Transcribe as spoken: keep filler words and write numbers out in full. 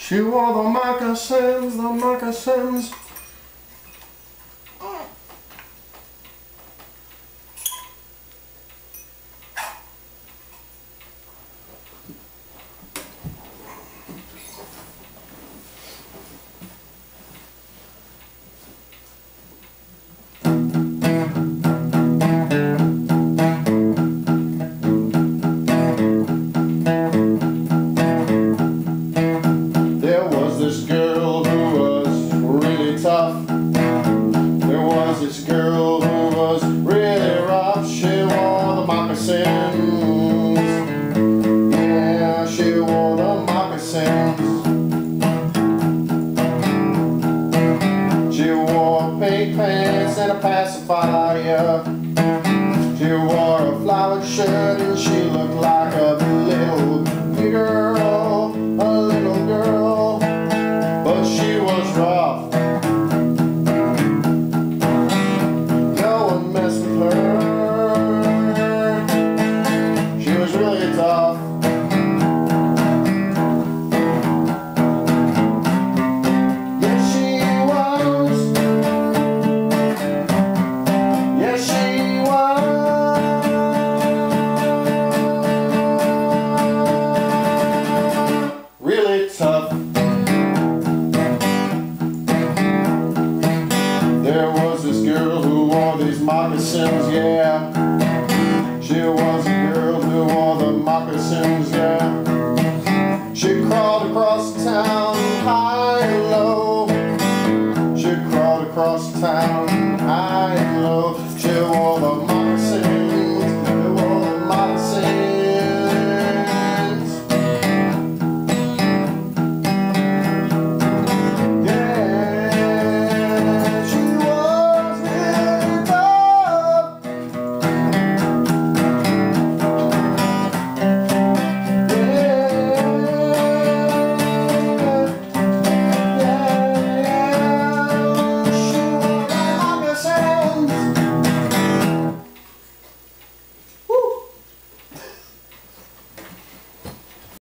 She wore the moccasins, the moccasins. This girl who was really rough, she wore the moccasins. Yeah, she wore the moccasins. She wore pink pants and a pacifier. She wore a flowered shirt and she looked like a little girl, a little girl, but she was rough. Tough. There was this girl who wore these moccasins, yeah. She was a girl who wore the moccasins, yeah.